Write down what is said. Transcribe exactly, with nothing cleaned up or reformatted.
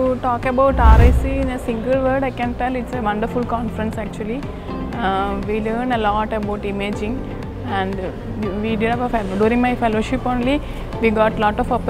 to talk about R I C in a single word, I can tell it's a wonderful conference actually. Uh, we learn a lot about imaging, and we did have a, during my fellowship only, we got lot of